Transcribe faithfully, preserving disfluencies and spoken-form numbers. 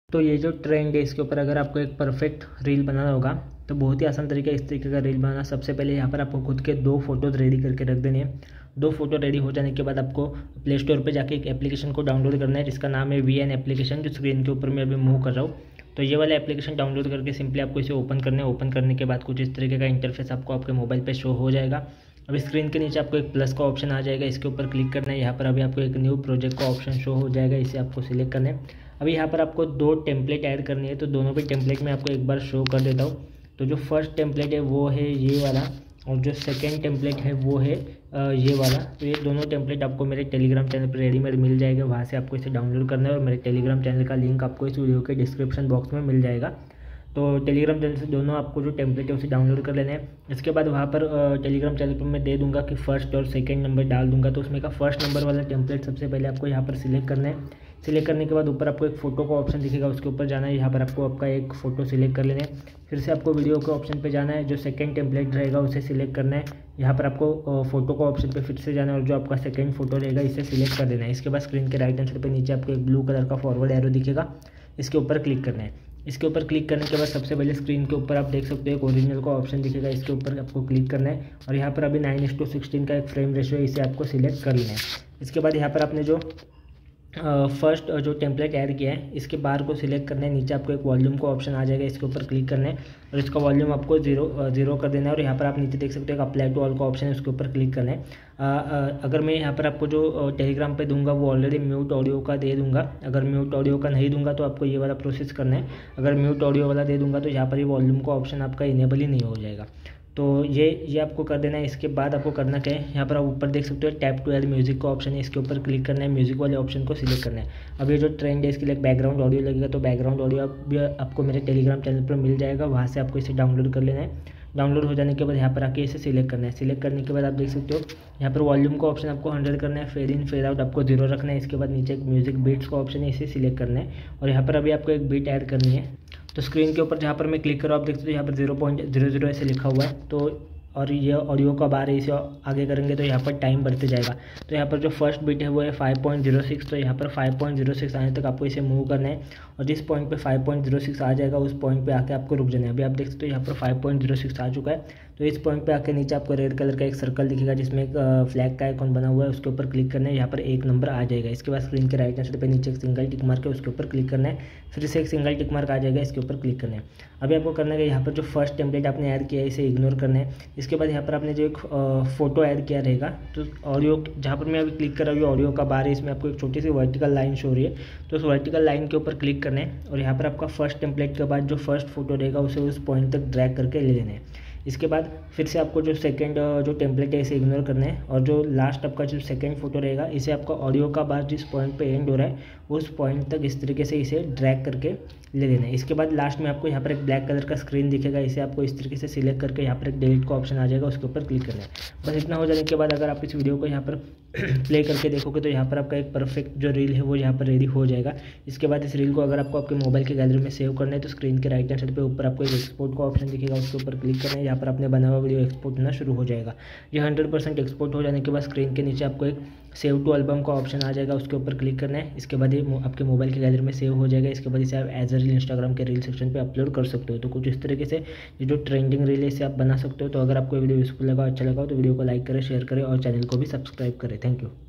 तो ये जो ट्रेंड है इसके ऊपर अगर आपको एक परफेक्ट रील बनाना होगा तो बहुत ही आसान तरीका है इस तरीके का रील बनाना। सबसे पहले यहाँ पर आपको खुद के दो फोटोज़ रेडी करके रख देने हैं। दो फोटो रेडी हो जाने के बाद आपको प्ले स्टोर पर जाके एक एप्लीकेशन को डाउनलोड करना है जिसका नाम है वी एन एप्लीकेशन, जो स्क्रीन के ऊपर मैं अभी मूव कर रहा हूँ। तो ये वाला एप्लीकेशन डाउनलोड करके सिंपली आपको इसे ओपन करना है। ओपन करने के बाद कुछ इस तरीके का इंटरफेस आपको आपके मोबाइल पे शो हो जाएगा। अभी स्क्रीन के नीचे आपको एक प्लस का ऑप्शन आ जाएगा, इसके ऊपर क्लिक करना है। यहाँ पर अभी आपको एक न्यू प्रोजेक्ट का ऑप्शन शो हो जाएगा, इसे आपको सिलेक्ट करना है। अभी यहाँ पर आपको दो टेम्पलेट ऐड करनी है, तो दोनों भी टेम्पलेट मैं आपको एक बार शो कर देता हूँ। तो जो फर्स्ट टेम्पलेट है वो है ये वाला, और जो सेकेंड टेम्पलेट है वो है ये वाला। तो ये दोनों टेम्पलेट आपको मेरे टेलीग्राम चैनल पर रेडीमेड मिल जाएगा, वहाँ से आपको इसे डाउनलोड करना है। और मेरे टेलीग्राम चैनल का लिंक आपको इस वीडियो के डिस्क्रिप्शन बॉक्स में मिल जाएगा। तो टेलीग्राम चैनल से दोनों आपको जो टेम्पलेट है उसे डाउनलोड कर लेना है। इसके बाद वहाँ पर टेलीग्राम चैनल पर मैं दे दूंगा कि फर्स्ट और सेकंड नंबर डाल दूंगा। तो उसमें का फर्स्ट नंबर वाला टेम्पलेट सबसे पहले आपको यहाँ पर सिलेक्ट करना है। सिलेक्ट करने के बाद ऊपर आपको एक फोटो का ऑप्शन दिखेगा, उसके ऊपर जाना है। यहाँ पर आपको आपका एक फ़ोटो सिलेक्ट कर लेना है। फिर से आपको वीडियो के ऑप्शन पे जाना है, जो सेकंड टेम्पलेट रहेगा उसे सिलेक्ट करना है। यहाँ पर आपको फोटो का ऑप्शन पे फिर से जाना है और जो आपका सेकंड फोटो रहेगा इसे सिलेक्ट कर देना है। इसके बाद स्क्रीन के राइट हैंड साइड पे नीचे आपको एक ब्लू कलर का फॉरवर्ड एरो दिखेगा, इसके ऊपर क्लिक करना है। इसके ऊपर क्लिक करने के बाद सबसे पहले स्क्रीन के ऊपर आप देख सकते हो एक ओरिजिनल का ऑप्शन दिखेगा, इसके ऊपर आपको क्लिक करना है। और यहाँ पर अभी नाइन इस टू सिक्सटीन का एक फ्रेम रेशियो है, इसे आपको सिलेक्ट कर लेना है। इसके बाद यहाँ पर आपने जो फर्स्ट uh, जो टेम्पलेट ऐड किया है इसके बार को सिलेक्ट करना है। नीचे आपको एक वॉल्यूम का ऑप्शन आ जाएगा, इसके ऊपर क्लिक करना है और इसका वॉल्यूम आपको जीरो जीरो कर देना है। और यहाँ पर आप नीचे देख सकते हो एक अप्लाई टू ऑल का ऑप्शन है, उसके ऊपर क्लिक करना है। आ, आ, अगर मैं यहाँ पर आपको जो टेलीग्राम पे दूंगा वो ऑलरेडी म्यूट ऑडियो का दे दूंगा। अगर म्यूट ऑडियो का नहीं दूंगा तो आपको ये वाला प्रोसेस करना है। अगर म्यूट ऑडियो वाला दे दूंगा तो यहाँ पर ये वॉल्यूम का ऑप्शन आपका इनेबल ही नहीं हो जाएगा। तो ये ये आपको कर देना है। इसके बाद आपको करना क्या है, यहाँ पर आप ऊपर देख सकते हो टैप टू ऐड म्यूजिक का ऑप्शन है, इसके ऊपर क्लिक करना है। म्यूजिक वाले ऑप्शन को सिलेक्ट करना है। अब ये जो ट्रेंड है इसके लिए बैकग्राउंड ऑडियो लगेगा, तो बैकग्राउंड ऑडियो भी आपको मेरे टेलीग्राम चैनल पर मिल जाएगा, वहाँ से आपको इसे डाउनलोड कर लेना है। डाउनलोड हो जाने के बाद यहाँ पर आके इसे सिलेक्ट करना है। सिलेक्ट करने के बाद आप देख सकते हो यहाँ पर वॉल्यूम का ऑप्शन आपको हंड्रेड करना है, फेड इन फेड आउट आपको जीरो रखना है। इसके बाद नीचे एक म्यूजिक बीट्स का ऑप्शन है, इसे सिलेक्ट करना है। और यहाँ पर अभी आपको एक बीट ऐड करनी है। तो स्क्रीन के ऊपर जहाँ पर मैं क्लिक करूँ आप देख सकते हो यहाँ पर जीरो पॉइंट जीरो जीरो ऐसे लिखा हुआ है। तो और ये ऑडियो का बार है, इसे आगे करेंगे तो यहाँ पर टाइम बढ़ते जाएगा। तो यहाँ पर जो फर्स्ट बीट है वो है फाइव पॉइंट जीरो सिक्स, तो यहाँ पर फाइव पॉइंट जीरो सिक्स आने तक आपको इसे मूव करना है। और जिस पॉइंट पे फाइव पॉइंट जीरो सिक्स आ जाएगा उस पॉइंट पे आके आपको रुक जाना है। अभी आप देख सकते हो यहाँ पर फाइव पॉइंट जीरो सिक्स आ चुका है। तो इस पॉइंट पे आके नीचे आपको रेड कलर का एक सर्कल दिखेगा जिसमें एक फ्लैग का आइकॉन बना हुआ है, उसके ऊपर क्लिक करना है। यहाँ पर एक नंबर आ जाएगा। इसके बाद स्क्रीन के राइट हैंड साइड पे नीचे एक सिंगल टिक मार्क है, उसके ऊपर क्लिक करना है। फिर से एक सिंगल टिक मार्क आ जाएगा, इसके ऊपर क्लिक करना है। अभी आपको करना है यहाँ पर जो फर्स्ट टेम्पलेट आपने ऐड किया है इसे इग्नोर करना है। इसके बाद यहाँ पर आपने जो एक फोटो ऐड किया रहेगा, तो ऑडियो जहाँ पर मैं अभी क्लिक कर रहा हूँ ऑडियो का बार है, इसमें आपको एक छोटी सी वर्टिकल लाइन शो हो रही है। तो उस वर्टिकल लाइन के ऊपर क्लिक करना है और यहाँ पर आपका फर्स्ट टेम्पलेट के बाद जो फर्स्ट फोटो रहेगा उसे उस पॉइंट तक ड्रैग करके ले लेना है। इसके बाद फिर से आपको जो सेकंड जो टेम्पलेट है इसे इग्नोर करना है और जो लास्ट आपका जो सेकंड फोटो रहेगा इसे आपका ऑडियो का बार जिस पॉइंट पे एंड हो रहा है उस पॉइंट तक इस तरीके से इसे ड्रैग करके ले लेना है। इसके बाद लास्ट में आपको यहाँ पर एक ब्लैक कलर का स्क्रीन दिखेगा, इसे आपको इस तरीके से सिलेक्ट करके यहाँ पर एक डिलीट का ऑप्शन आ जाएगा, उसके ऊपर क्लिक करना है। बस इतना हो जाने के बाद अगर आप इस वीडियो को यहाँ पर प्ले करके देखोगे तो यहाँ पर आपका एक परफेक्ट जो रील है वो यहाँ पर रेडी हो जाएगा। इसके बाद इस रील को अगर आपको आपके मोबाइल के गैलरी में सेव करना है तो स्क्रीन के राइट हैंड साइड पे ऊपर आपको एक एक्सपोर्ट का ऑप्शन दिखेगा, उसके ऊपर क्लिक करना है। यहाँ पर आपने बना हुआ वीडियो एक्सपोर्ट होना शुरू हो जाएगा। ये हंड्रेड परसेंट एक्सपोर्ट हो जाने के बाद स्क्रीन के नीचे आपको एक सेव टू एल्बम का ऑप्शन आ जाएगा, उसके ऊपर क्लिक करना है। इसके बाद ये आपके मोबाइल के गैलरी में सेव हो जाएगा। इसके बाद इसे आप एज अ रील इंस्टाग्राम के रील सेक्शन पे अपलोड कर सकते हो। तो कुछ इस तरीके से ये जो ट्रेंडिंग रील है इसे आप बना सकते हो। तो अगर आपको वीडियो यूजफुल लगा, अच्छा लगा तो वीडियो को लाइक करें, शेयर करें और चैनल को भी सब्सक्राइब करें। Thank you.